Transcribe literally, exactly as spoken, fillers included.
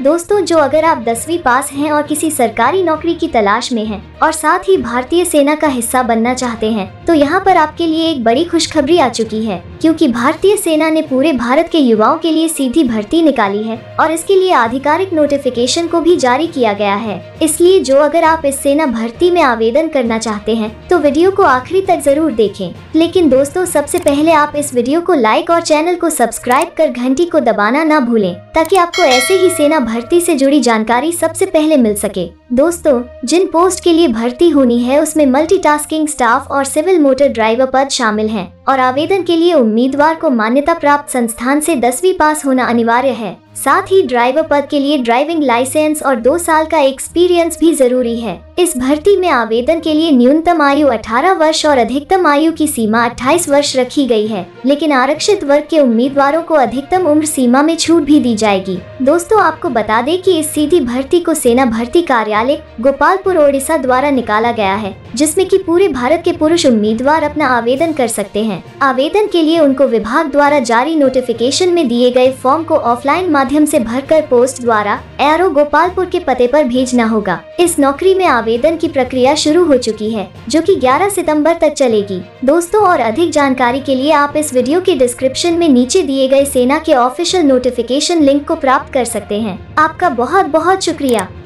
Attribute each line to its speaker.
Speaker 1: दोस्तों, जो अगर आप दसवीं पास हैं और किसी सरकारी नौकरी की तलाश में हैं और साथ ही भारतीय सेना का हिस्सा बनना चाहते हैं, तो यहाँ पर आपके लिए एक बड़ी खुशखबरी आ चुकी है, क्योंकि भारतीय सेना ने पूरे भारत के युवाओं के लिए सीधी भर्ती निकाली है और इसके लिए आधिकारिक नोटिफिकेशन को भी जारी किया गया है। इसलिए जो अगर आप इस सेना भर्ती में आवेदन करना चाहते हैं तो वीडियो को आखिरी तक जरूर देखें। लेकिन दोस्तों, सबसे पहले आप इस वीडियो को लाइक और चैनल को सब्सक्राइब कर घंटी को दबाना ना भूलें, ताकि आपको ऐसे ही सेना भर्ती से जुड़ी जानकारी सबसे पहले मिल सके। दोस्तों, जिन पोस्ट के लिए भर्ती होनी है उसमें मल्टीटास्किंग स्टाफ और सिविल मोटर ड्राइवर पद शामिल हैं और आवेदन के लिए उम्मीदवार को मान्यता प्राप्त संस्थान से दसवीं पास होना अनिवार्य है। साथ ही ड्राइवर पद के लिए ड्राइविंग लाइसेंस और दो साल का एक्सपीरियंस भी जरूरी है। इस भर्ती में आवेदन के लिए न्यूनतम आयु अठारह वर्ष और अधिकतम आयु की सीमा अट्ठाईस वर्ष रखी गई है, लेकिन आरक्षित वर्ग के उम्मीदवारों को अधिकतम उम्र सीमा में छूट भी दी जाएगी। दोस्तों, आपको बता दें कि इस सीधी भर्ती को सेना भर्ती कार्यालय गोपालपुर ओडिशा द्वारा निकाला गया है, जिसमें कि पूरे भारत के पुरुष उम्मीदवार अपना आवेदन कर सकते हैं। आवेदन के लिए उनको विभाग द्वारा जारी नोटिफिकेशन में दिए गए फॉर्म को ऑफलाइन माध्यम से भरकर पोस्ट द्वारा एरो गोपालपुर के पते पर भेजना होगा। इस नौकरी में आवेदन की प्रक्रिया शुरू हो चुकी है, जो कि ग्यारह सितंबर तक चलेगी। दोस्तों, और अधिक जानकारी के लिए आप इस वीडियो के डिस्क्रिप्शन में नीचे दिए गए सेना के ऑफिशियल नोटिफिकेशन लिंक को प्राप्त कर सकते हैं। आपका बहुत बहुत शुक्रिया।